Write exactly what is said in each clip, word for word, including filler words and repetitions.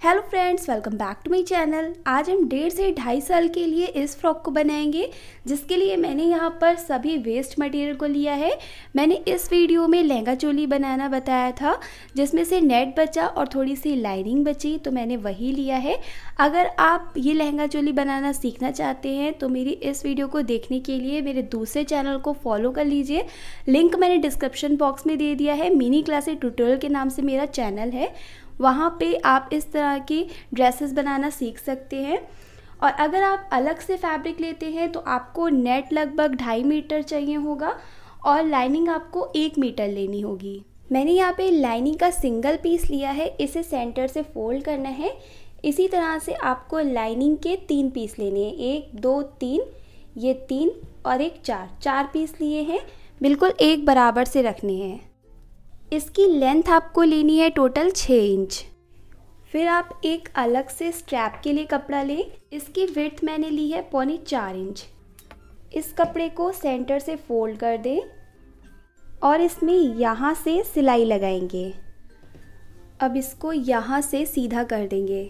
Hello friends, welcome back to my channel. आज हम डेढ़ से ढाई साल के लिए इस फ्रॉक को बनाएंगे, जिसके लिए मैंने यहाँ पर सभी वेस्ट मटेरियल को लिया है। मैंने इस वीडियो में लहंगा चोली बनाना बताया था, जिसमें से नेट बचा और थोड़ी सी लाइनिंग बची, तो मैंने वही लिया है। अगर आप ये लहंगा चोली बनाना सीखना चाहते हैं तो मेरी इस वीडियो को देखने के लिए मेरे दूसरे चैनल को फॉलो कर लीजिए। लिंक मैंने डिस्क्रिप्शन बॉक्स में दे दिया है। मिनी क्लासेस ट्यूटोरियल के नाम से मेरा चैनल है, वहाँ पे आप इस तरह की ड्रेसेस बनाना सीख सकते हैं। और अगर आप अलग से फैब्रिक लेते हैं तो आपको नेट लगभग ढाई मीटर चाहिए होगा और लाइनिंग आपको एक मीटर लेनी होगी। मैंने यहाँ पे लाइनिंग का सिंगल पीस लिया है, इसे सेंटर से फोल्ड करना है। इसी तरह से आपको लाइनिंग के तीन पीस लेने हैं, एक दो तीन, ये तीन और एक चार, चार पीस लिए हैं, बिल्कुल एक बराबर से रखने हैं। इसकी लेंथ आपको लेनी है टोटल छः इंच। फिर आप एक अलग से स्ट्रैप के लिए कपड़ा लें। इसकी विड्थ मैंने ली है पौनी चार इंच। इस कपड़े को सेंटर से फोल्ड कर दें और इसमें यहाँ से सिलाई लगाएंगे। अब इसको यहाँ से सीधा कर देंगे।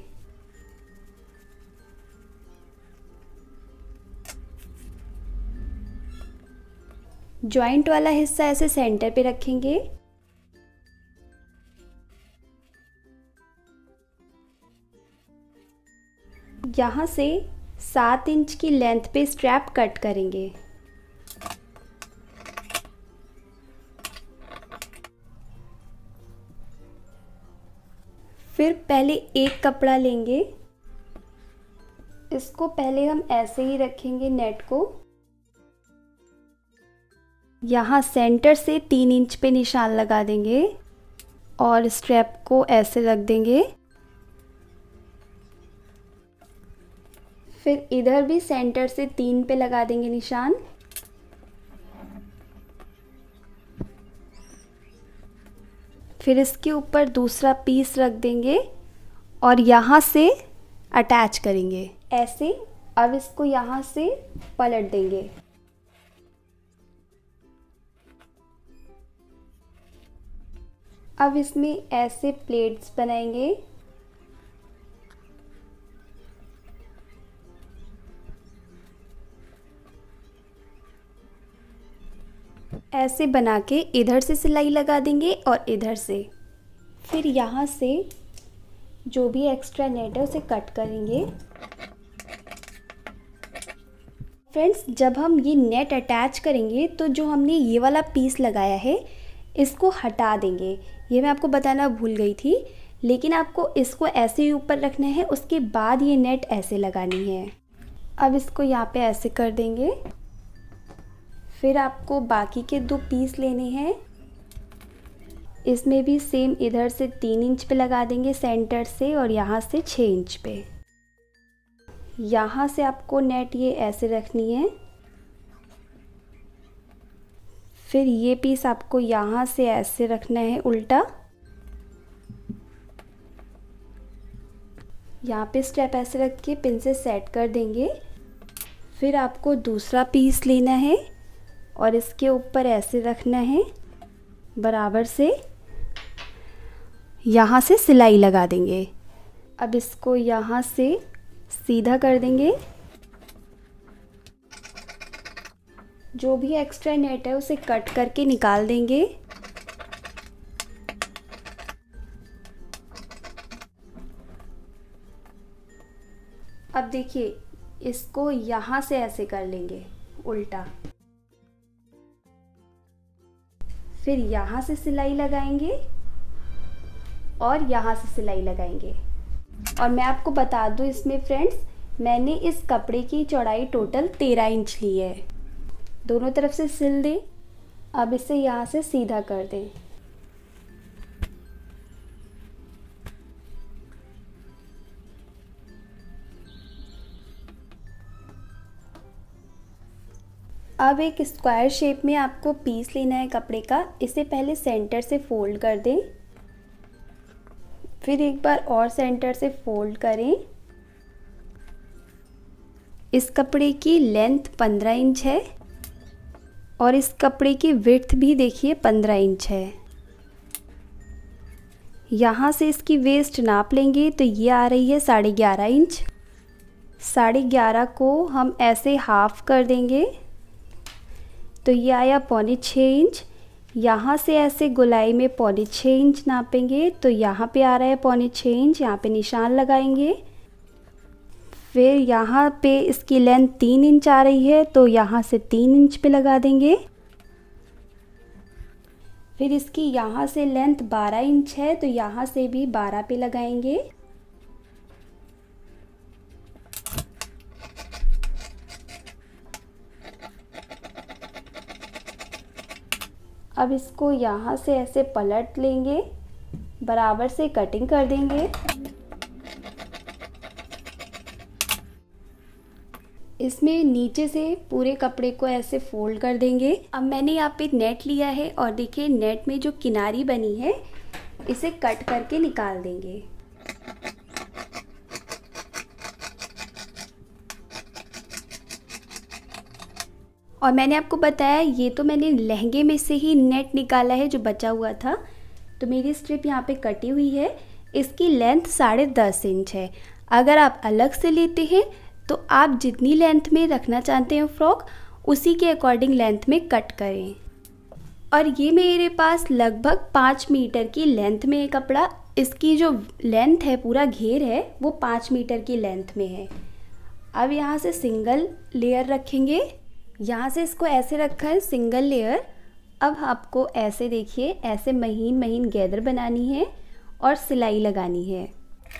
जॉइंट वाला हिस्सा ऐसे सेंटर पे रखेंगे। यहाँ से सात इंच की लेंथ पे स्ट्रैप कट करेंगे। फिर पहले एक कपड़ा लेंगे, इसको पहले हम ऐसे ही रखेंगे नेट को। यहाँ सेंटर से तीन इंच पे निशान लगा देंगे और स्ट्रैप को ऐसे रख देंगे। फिर इधर भी सेंटर से तीन पे लगा देंगे निशान। फिर इसके ऊपर दूसरा पीस रख देंगे और यहाँ से अटैच करेंगे ऐसे। अब इसको यहाँ से पलट देंगे। अब इसमें ऐसे प्लेट्स बनाएंगे। ऐसे बना के इधर से सिलाई लगा देंगे और इधर से। फिर यहाँ से जो भी एक्स्ट्रा नेट है उसे कट करेंगे। फ्रेंड्स, जब हम ये नेट अटैच करेंगे तो जो हमने ये वाला पीस लगाया है इसको हटा देंगे। ये मैं आपको बताना भूल गई थी, लेकिन आपको इसको ऐसे ही ऊपर रखना है, उसके बाद ये नेट ऐसे लगानी है। अब इसको यहाँ पे ऐसे कर देंगे। फिर आपको बाकी के दो पीस लेने हैं। इसमें भी सेम इधर से तीन इंच पे लगा देंगे सेंटर से और यहाँ से छः इंच पे। यहाँ से आपको नेट ये ऐसे रखनी है। फिर ये पीस आपको यहाँ से ऐसे रखना है उल्टा। यहाँ पे स्ट्रैप ऐसे रख के पिन से सेट कर देंगे। फिर आपको दूसरा पीस लेना है और इसके ऊपर ऐसे रखना है बराबर से। यहाँ से सिलाई लगा देंगे। अब इसको यहाँ से सीधा कर देंगे। जो भी एक्स्ट्रा नेट है उसे कट करके निकाल देंगे। अब देखिए, इसको यहाँ से ऐसे कर लेंगे उल्टा। फिर यहाँ से सिलाई लगाएंगे और यहाँ से सिलाई लगाएंगे। और मैं आपको बता दूँ इसमें फ्रेंड्स, मैंने इस कपड़े की चौड़ाई टोटल तेरह इंच ली है। दोनों तरफ से सिल दें। अब इसे यहाँ से सीधा कर दें। अब एक स्क्वायर शेप में आपको पीस लेना है कपड़े का। इसे पहले सेंटर से फोल्ड कर दें, फिर एक बार और सेंटर से फोल्ड करें। इस कपड़े की लेंथ पंद्रह इंच है और इस कपड़े की विड्थ भी देखिए पंद्रह इंच है। यहाँ से इसकी वेस्ट नाप लेंगे तो ये आ रही है साढ़े ग्यारह इंच। साढ़े ग्यारह को हम ऐसे हाफ कर देंगे तो ये आया पौने छः इंच। यहाँ से ऐसे गोलाई में पौने छः इंच नापेंगे तो यहाँ पे आ रहा है पौने छः इंच, यहाँ पे निशान लगाएंगे। फिर यहाँ पे इसकी लेंथ तीन इंच आ रही है तो यहाँ से तीन इंच पे लगा देंगे। फिर इसकी यहाँ से लेंथ बारह इंच है तो यहाँ से भी बारह पे लगाएंगे। अब इसको यहाँ से ऐसे पलट लेंगे, बराबर से कटिंग कर देंगे। इसमें नीचे से पूरे कपड़े को ऐसे फोल्ड कर देंगे। अब मैंने यहाँ पे नेट लिया है और देखिए नेट में जो किनारी बनी है इसे कट करके निकाल देंगे। और मैंने आपको बताया ये तो मैंने लहंगे में से ही नेट निकाला है जो बचा हुआ था। तो मेरी स्ट्रिप यहाँ पे कटी हुई है। इसकी लेंथ साढ़े दस इंच है। अगर आप अलग से लेते हैं तो आप जितनी लेंथ में रखना चाहते हैं फ्रॉक उसी के अकॉर्डिंग लेंथ में कट करें। और ये मेरे पास लगभग पाँच मीटर की लेंथ में है कपड़ा। इसकी जो लेंथ है पूरा घेर है वो पाँच मीटर की लेंथ में है। अब यहाँ से सिंगल लेयर रखेंगे। यहाँ से इसको ऐसे रखा है सिंगल लेयर। अब आपको ऐसे देखिए ऐसे महीन महीन गैदर बनानी है और सिलाई लगानी है।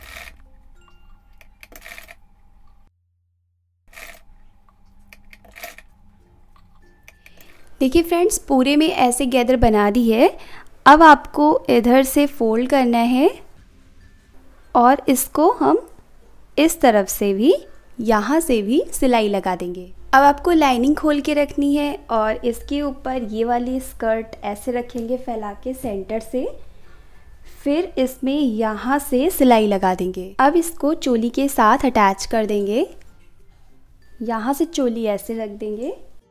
देखिए फ्रेंड्स पूरे में ऐसे गैदर बना दी है। अब आपको इधर से फोल्ड करना है और इसको हम इस तरफ से भी यहाँ से भी सिलाई लगा देंगे। अब आपको लाइनिंग खोल के रखनी है और इसके ऊपर ये वाली स्कर्ट ऐसे रखेंगे फैला के सेंटर से। फिर इसमें यहाँ से सिलाई लगा देंगे। अब इसको चोली के साथ अटैच कर देंगे। यहाँ से चोली ऐसे रख देंगे।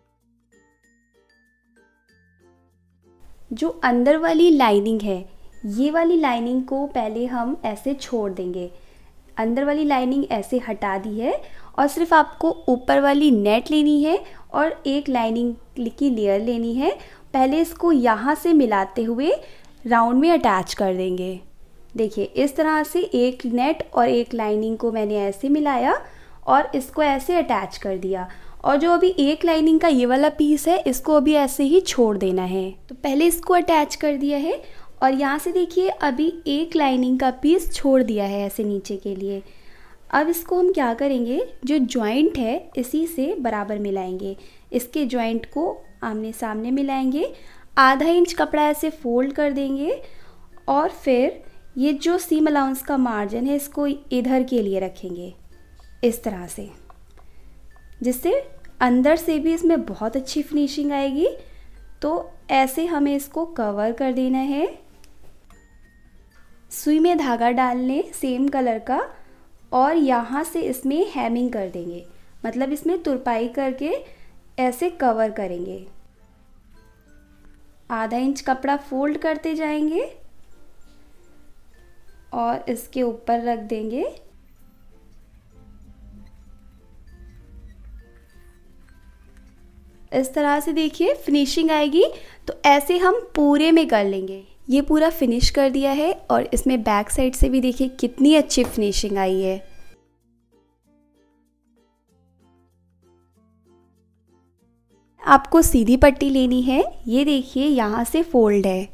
जो अंदर वाली लाइनिंग है ये वाली लाइनिंग को पहले हम ऐसे छोड़ देंगे। अंदर वाली लाइनिंग ऐसे हटा दी है और सिर्फ आपको ऊपर वाली नेट लेनी है और एक लाइनिंग की लेयर लेनी है। पहले इसको यहाँ से मिलाते हुए राउंड में अटैच कर देंगे। देखिए इस तरह से एक नेट और एक लाइनिंग को मैंने ऐसे मिलाया और इसको ऐसे अटैच कर दिया। और जो अभी एक लाइनिंग का ये वाला पीस है इसको अभी ऐसे ही छोड़ देना है। तो पहले इसको अटैच कर दिया है और यहाँ से देखिए अभी एक लाइनिंग का पीस छोड़ दिया है ऐसे नीचे के लिए। अब इसको हम क्या करेंगे, जो जॉइंट है इसी से बराबर मिलाएंगे। इसके जॉइंट को आमने सामने मिलाएंगे। आधा इंच कपड़ा ऐसे फोल्ड कर देंगे और फिर ये जो सीम अलाउंस का मार्जिन है इसको इधर के लिए रखेंगे इस तरह से, जिससे अंदर से भी इसमें बहुत अच्छी फिनिशिंग आएगी। तो ऐसे हमें इसको कवर कर देना है। सुई में धागा डाल लें सेम कलर का और यहाँ से इसमें हैमिंग कर देंगे, मतलब इसमें तुरपाई करके ऐसे कवर करेंगे। आधा इंच कपड़ा फोल्ड करते जाएंगे और इसके ऊपर रख देंगे। इस तरह से देखिए फिनिशिंग आएगी। तो ऐसे हम पूरे में कर लेंगे। ये पूरा फिनिश कर दिया है और इसमें बैक साइड से भी देखिए कितनी अच्छी फिनिशिंग आई है। आपको सीधी पट्टी लेनी है। ये देखिए यहाँ से फोल्ड है।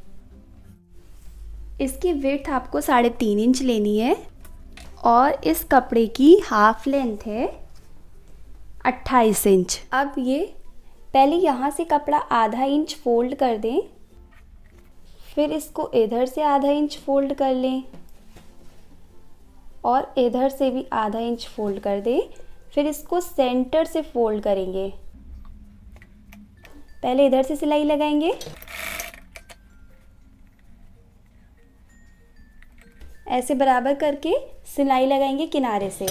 इसकी विड्थ आपको साढ़े तीन इंच लेनी है और इस कपड़े की हाफ लेंथ है अट्ठाईस इंच। अब ये पहले यहाँ से कपड़ा आधा इंच फोल्ड कर दें, फिर इसको इधर से आधा इंच फोल्ड कर लें और इधर से भी आधा इंच फोल्ड कर दें। फिर इसको सेंटर से फोल्ड करेंगे। पहले इधर से सिलाई लगाएंगे, ऐसे बराबर करके सिलाई लगाएंगे किनारे से।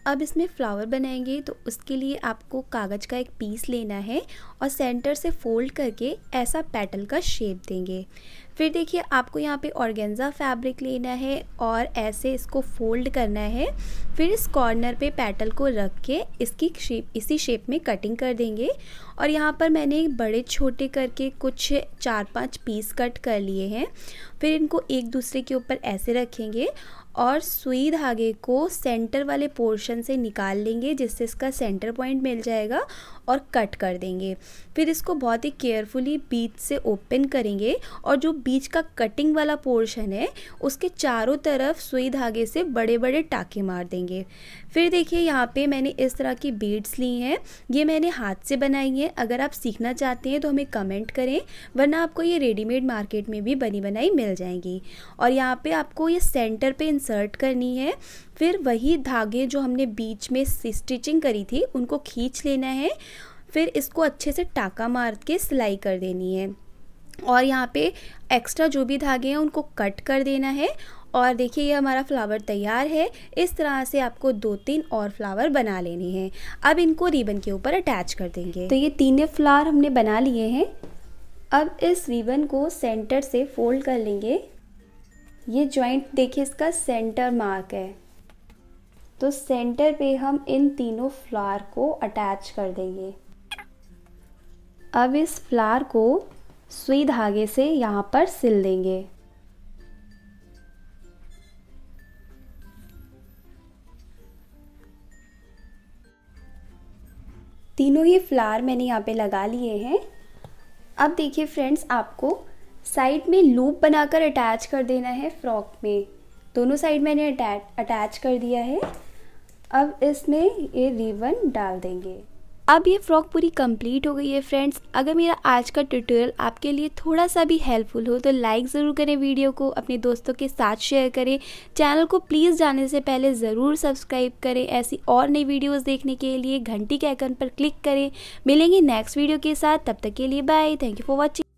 अब इसमें फ्लावर बनाएंगे तो उसके लिए आपको कागज़ का एक पीस लेना है और सेंटर से फोल्ड करके ऐसा पेटल का शेप देंगे। फिर देखिए आपको यहाँ पे ऑर्गेन्जा फैब्रिक लेना है और ऐसे इसको फोल्ड करना है। फिर इस कॉर्नर पे पेटल को रख के इसकी शेप इसी शेप में कटिंग कर देंगे। और यहाँ पर मैंने बड़े छोटे करके कुछ चार पांच पीस कट कर लिए हैं। फिर इनको एक दूसरे के ऊपर ऐसे रखेंगे और सुई धागे को सेंटर वाले पोर्शन से निकाल लेंगे जिससे इसका सेंटर पॉइंट मिल जाएगा और कट कर देंगे। फिर इसको बहुत ही केयरफुली बीच से ओपन करेंगे और जो बीच का कटिंग वाला पोर्शन है उसके चारों तरफ सुई धागे से बड़े बड़े टाके मार देंगे। फिर देखिए यहाँ पे मैंने इस तरह की बीड्स ली हैं। ये मैंने हाथ से बनाई है। अगर आप सीखना चाहते हैं तो हमें कमेंट करें, वरना आपको ये रेडीमेड मार्केट में भी बनी बनाई मिल जाएंगी। और यहाँ पे आपको ये सेंटर पे इंसर्ट करनी है। फिर वही धागे जो हमने बीच में स्टिचिंग करी थी उनको खींच लेना है। फिर इसको अच्छे से टाका मार के सिलाई कर देनी है और यहाँ पे एक्स्ट्रा जो भी धागे हैं उनको कट कर देना है। और देखिए ये हमारा फ्लावर तैयार है। इस तरह से आपको दो तीन और फ्लावर बना लेने हैं। अब इनको रिबन के ऊपर अटैच कर देंगे। तो ये तीनों फ्लावर हमने बना लिए हैं। अब इस रिबन को सेंटर से फोल्ड कर लेंगे। ये जॉइंट देखिए इसका सेंटर मार्क है, तो सेंटर पे हम इन तीनों फ्लावर को अटैच कर देंगे। अब इस फ्लावर को सुई धागे से यहाँ पर सिल देंगे। तीनों ही फ्लावर मैंने यहाँ पे लगा लिए हैं। अब देखिए फ्रेंड्स, आपको साइड में लूप बनाकर अटैच कर देना है फ्रॉक में। दोनों साइड मैंने अटैच अटैच कर दिया है। अब इसमें ये रिबन डाल देंगे। अब ये फ्रॉक पूरी कंप्लीट हो गई है फ्रेंड्स। अगर मेरा आज का ट्यूटोरियल आपके लिए थोड़ा सा भी हेल्पफुल हो तो लाइक ज़रूर करें, वीडियो को अपने दोस्तों के साथ शेयर करें। चैनल को प्लीज़ जाने से पहले ज़रूर सब्सक्राइब करें। ऐसी और नई वीडियोस देखने के लिए घंटी के आइकन पर क्लिक करें। मिलेंगे नेक्स्ट वीडियो के साथ, तब तक के लिए bye. Thank you for watching.